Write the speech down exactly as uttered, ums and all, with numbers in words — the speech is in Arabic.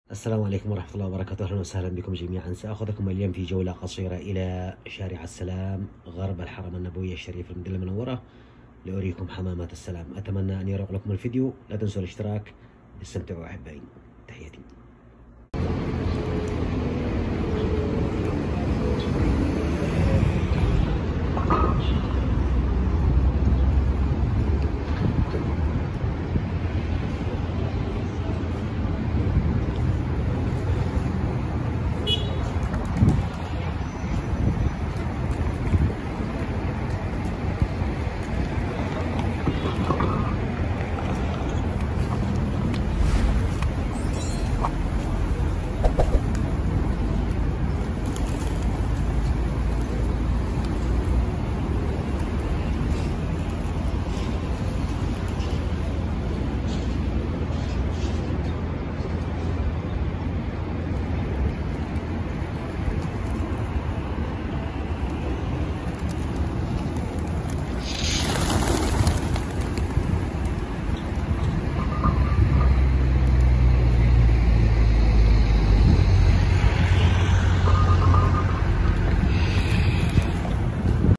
السلام عليكم ورحمة الله وبركاته، أهلا وسهلا بكم جميعا. سأخذكم اليوم في جولة قصيرة إلى شارع السلام غرب الحرم النبوي الشريف المدينة المنورة لأريكم حمامات السلام. أتمنى أن يروق لكم الفيديو، لا تنسوا الاشتراك. استمتعوا أحبائي، تحياتي.